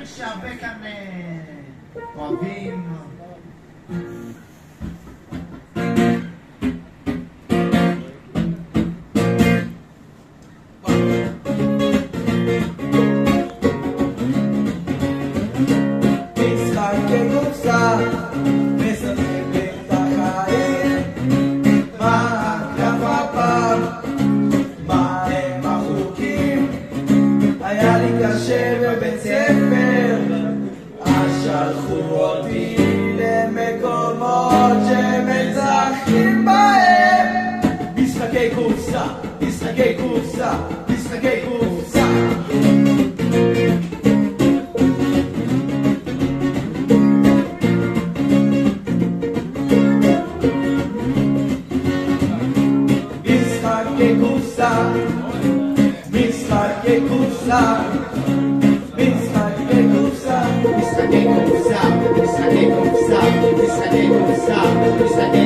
שיר שהרבה כאן אוהבים. משחקי קופסא, משחקים את החיים. מה הקלף הפעם? מה הם החוקים? היה לי קשה בבית ספר, אז שלחו אותי למקומות שמשחקים בהם. משחקי קופסא, משחקי קופסא, משחקי קופסא. משחקי קופסא, משחקי קופסא, משחקי קופסא, משחקי קופסא, משחקי קופסא, משחקי קופסא, משחקי